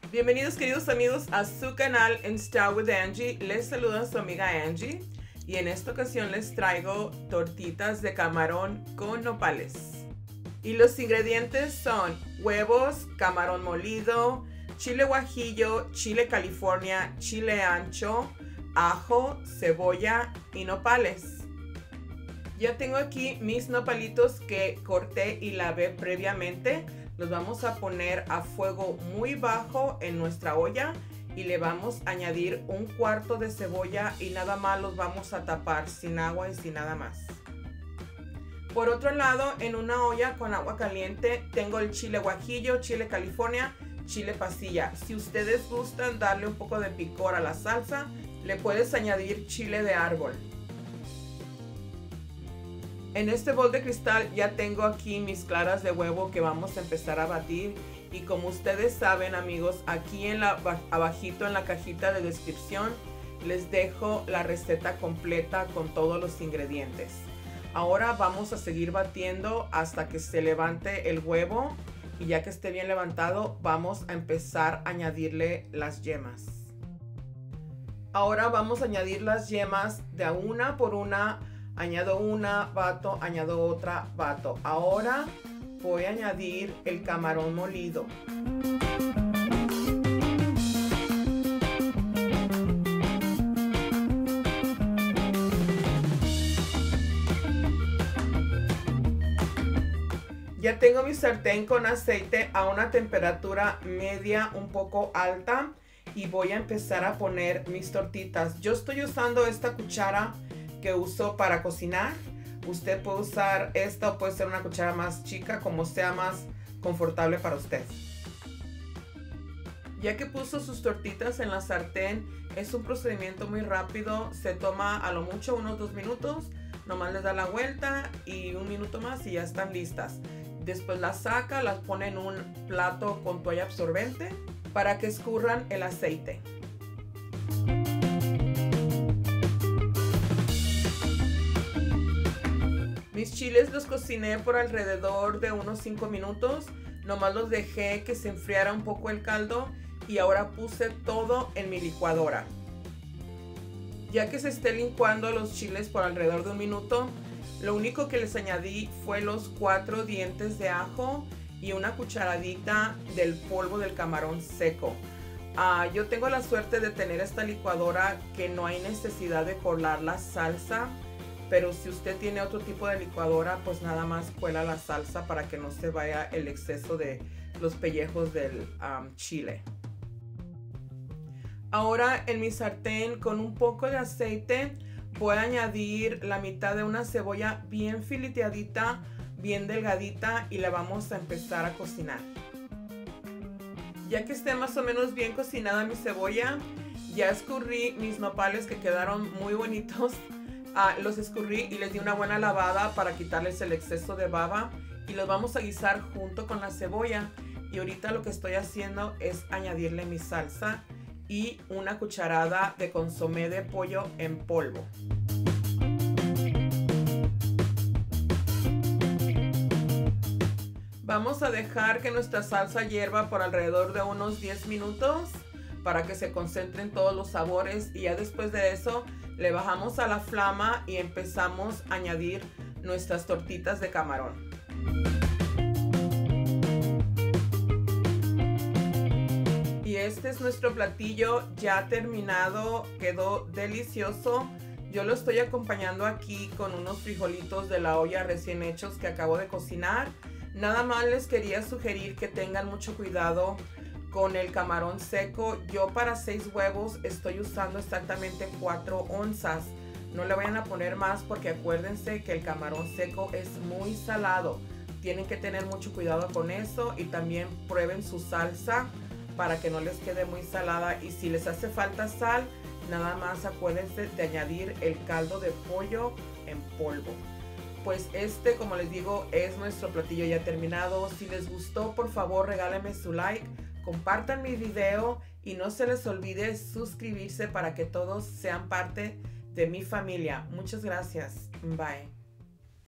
Bienvenidos queridos amigos a su canal en Style with Angie. Les saluda su amiga Angie y en esta ocasión les traigo tortitas de camarón con nopales. Y los ingredientes son huevos, camarón molido, chile guajillo, chile California, chile ancho, ajo, cebolla y nopales. Ya tengo aquí mis nopalitos que corté y lavé previamente. Los vamos a poner a fuego muy bajo en nuestra olla y le vamos a añadir un cuarto de cebolla y nada más los vamos a tapar sin agua y sin nada más. Por otro lado, en una olla con agua caliente tengo el chile guajillo, chile California, chile pasilla. Si ustedes gustan darle un poco de picor a la salsa, le puedes añadir chile de árbol. En este bol de cristal ya tengo aquí mis claras de huevo que vamos a empezar a batir. Y como ustedes saben amigos, aquí abajito en la cajita de descripción les dejo la receta completa con todos los ingredientes. Ahora vamos a seguir batiendo hasta que se levante el huevo. Y ya que esté bien levantado, vamos a empezar a añadirle las yemas. Ahora vamos a añadir las yemas de una por una. Añado una, bato, añado otra, bato. Ahora voy a añadir el camarón molido. Ya tengo mi sartén con aceite a una temperatura media, un poco alta. Y voy a empezar a poner mis tortitas. Yo estoy usando esta cuchara que uso para cocinar. Usted puede usar esta o puede ser una cuchara más chica, como sea más confortable para usted. Ya que puso sus tortitas en la sartén, es un procedimiento muy rápido. Se toma a lo mucho unos 2 minutos. Nomás les da la vuelta y un minuto más y ya están listas. Después las saca, las pone en un plato con toalla absorbente para que escurran el aceite. Mis chiles los cociné por alrededor de unos 5 minutos. Nomás los dejé que se enfriara un poco el caldo y ahora puse todo en mi licuadora. Ya que se esté licuando los chiles por alrededor de 1 minuto, lo único que les añadí fue los 4 dientes de ajo y una cucharadita del polvo del camarón seco. Yo tengo la suerte de tener esta licuadora que no hay necesidad de colar la salsa. Pero si usted tiene otro tipo de licuadora, pues nada más cuela la salsa para que no se vaya el exceso de los pellejos del chile. Ahora en mi sartén con un poco de aceite voy a añadir la mitad de una cebolla bien fileteadita, bien delgadita y la vamos a empezar a cocinar. Ya que esté más o menos bien cocinada mi cebolla, ya escurrí mis nopales que quedaron muy bonitos. Los escurrí y les di una buena lavada para quitarles el exceso de baba y los vamos a guisar junto con la cebolla. Y ahorita lo que estoy haciendo es añadirle mi salsa y una cucharada de consomé de pollo en polvo. Vamos a dejar que nuestra salsa hierva por alrededor de unos 10 minutos para que se concentren todos los sabores y ya después de eso le bajamos a la flama y empezamos a añadir nuestras tortitas de camarón. Y este es nuestro platillo ya terminado, quedó delicioso. Yo lo estoy acompañando aquí con unos frijolitos de la olla recién hechos que acabo de cocinar. Nada más les quería sugerir que tengan mucho cuidado con el camarón seco. Yo para 6 huevos estoy usando exactamente 4 onzas. No le vayan a poner más porque acuérdense que el camarón seco es muy salado. Tienen que tener mucho cuidado con eso y también prueben su salsa para que no les quede muy salada. Y si les hace falta sal, nada más acuérdense de añadir el caldo de pollo en polvo. Pues este, como les digo, es nuestro platillo ya terminado. Si les gustó, por favor regálenme su like. Compartan mi video y no se les olvide suscribirse para que todos sean parte de mi familia. Muchas gracias. Bye.